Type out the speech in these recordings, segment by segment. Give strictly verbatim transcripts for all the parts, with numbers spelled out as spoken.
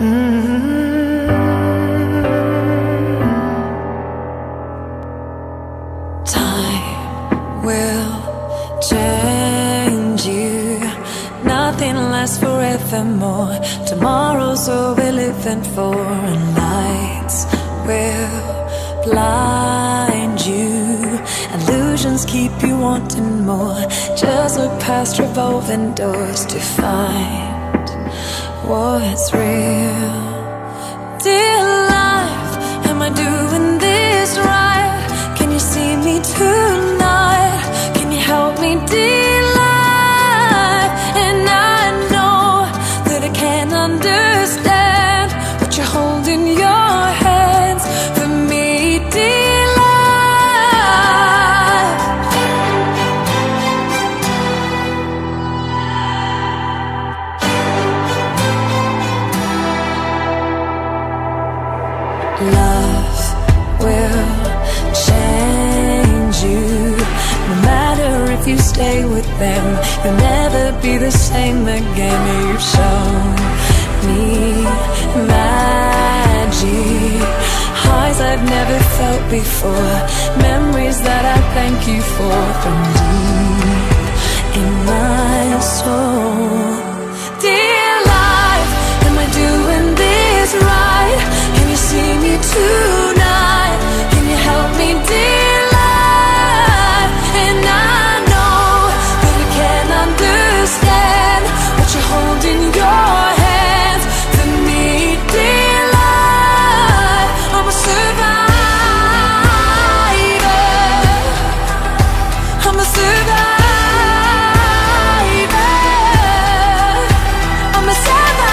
Mm-hmm. Time will change you. Nothing lasts forevermore. Tomorrow's all we're living for, and lights will blind you. Illusions keep you wanting more. Just look past revolving doors to find what's real. Dear life, am I doing this right? Can you see me tonight? Can you help me, dear life? And I know that I can't understand what you're holding your hands for me, dear life. Love will change you. No matter if you stay with them, you'll never be the same again. You've shown me magic, highs I've never felt before, memories that I thank you for from deep in my soul. Dear life, am I doing this right? Can you see me tonight? Can you help me, dear life? And I know that I can't understand what you're holding your hands for me, dear life. I'm a survivor. I'm a survivor. I'm a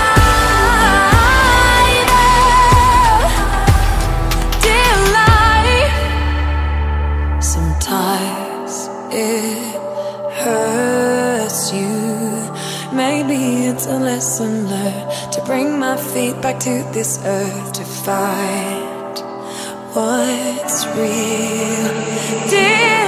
survivor. Sometimes it hurts you. Maybe it's a lesson learned to bring my feet back to this earth to find what's real. Dear